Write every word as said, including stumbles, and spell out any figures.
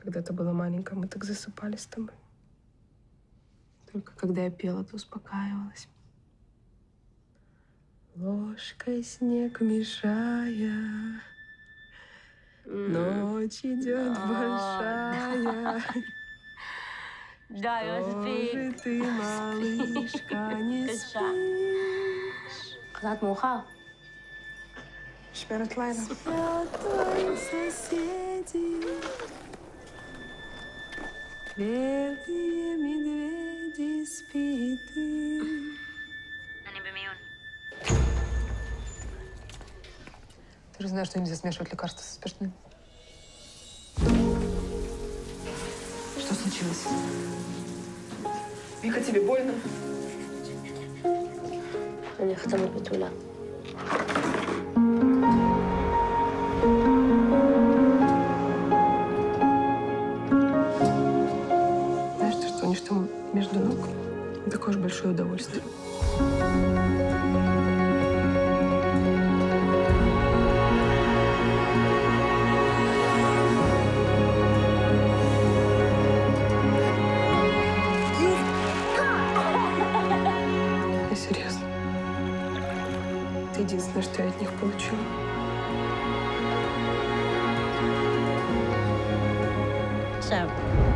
Когда ты была маленькая, мы так засыпали с тобой. Только когда я пела, ты успокаивалась. Ложкой снег мешая, ночь идет большая. Да, Тоже ты, малышка, не спишь. قطعت موخة. شبعت ليلى. Спят соседи, белые медведи, спи ты. أنا بميون. Ты же знаешь, что нельзя смешивать лекарства со спиртным. Что случилось? Вика, тебе больно? أنا أختم البطولة. Знаешь, ты что, у них там между ног такое же большое удовольствие. Я серьезно. Это единственное, что я от них получила. سام.